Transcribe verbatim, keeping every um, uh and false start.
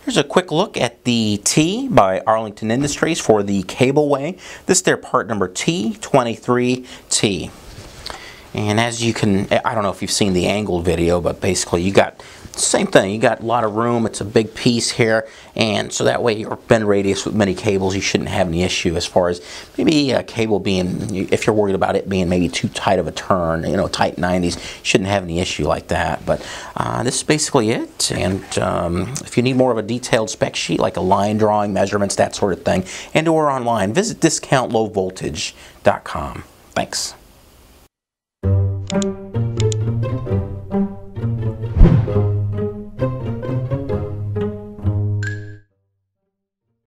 Here's a quick look at the T by Arlington Industries for the Cableway. This is their part number T twenty-three T. And as you can, I don't know if you've seen the angled video, but basically you got same thing. You got a lot of room. It's a big piece here, and so that way your bend radius with many cables, you shouldn't have any issue as far as maybe a cable being, if you're worried about it being maybe too tight of a turn, you know, tight nineties, you shouldn't have any issue like that. But uh, this is basically it. And um, if you need more of a detailed spec sheet, like a line drawing, measurements, that sort of thing, and or online, visit discount low voltage dot com. Thanks. Thank you.